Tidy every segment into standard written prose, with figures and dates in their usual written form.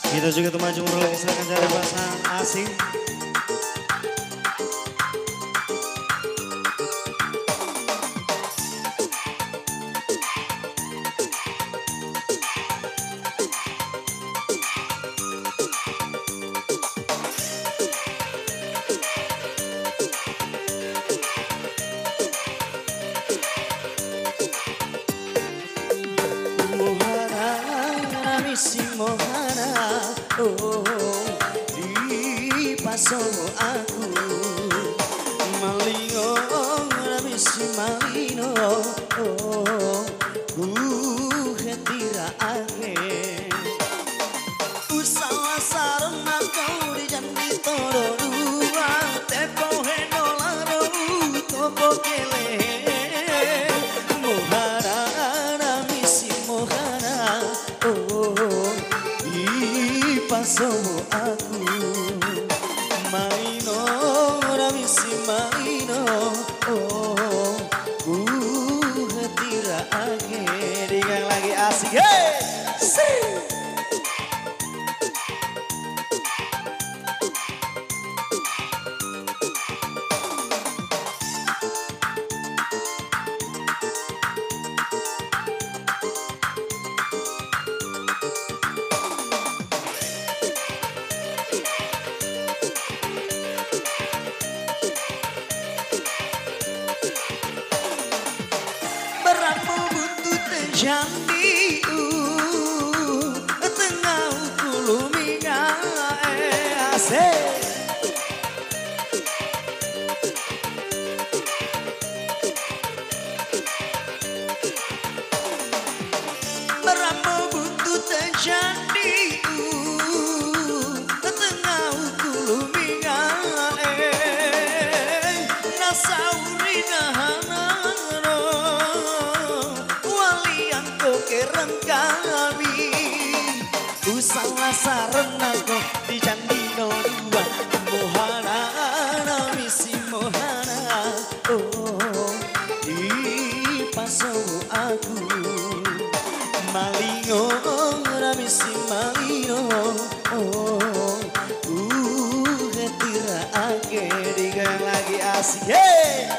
Kita juga teman jumur lagi silakan cari pasangan asing. Si Mohana, oh, di pasomo aku malingo nami si malino, oh, ku hetira ake usaha sarana kau di jandi toro dua tepo henolaro topo kele Mohana nami si Mohana, oh, pasomo aku maino ramisi maino, oh, hetira ake dengan lagi asik, hey, sing. Jandi tengah kuluminga asik Berapa buntut jandi tengah kuluminga nasauri nahanano kereng kami usaha sarana kok di candi no dua Mohana nami si Mohana, oh, di pasomo aku malingo nami si malino, oh, hetira ake digang lagi asik, hey.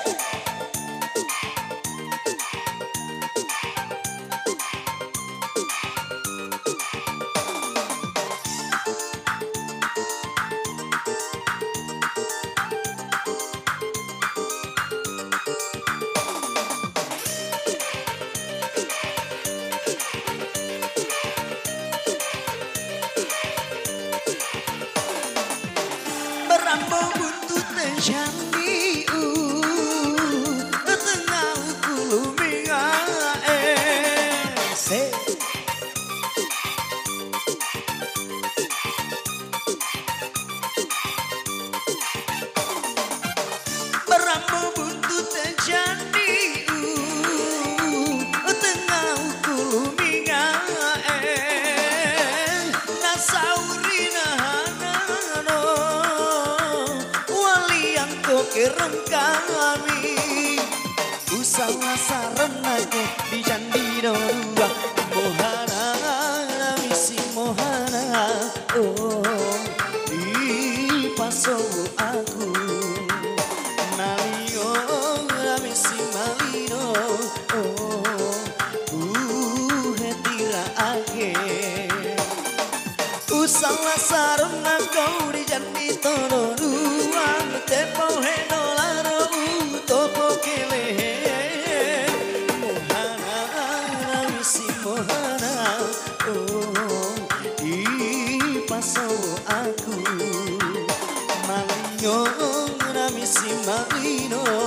Berambo buntut jandi tengah kuluminga Berambo buntut jandi tengah kuluminga nasauri nahanano kereng kami usaha sarana kok di candi dua Mohana nami si Mohana, oh, di pasomo aku malingo nami si malino, oh, hetira ake usaha sarana kau di candi toro dua tepo henolaro topo kele Mohana nami si Mohana, oh, di pasomo aku malingo nami si malino,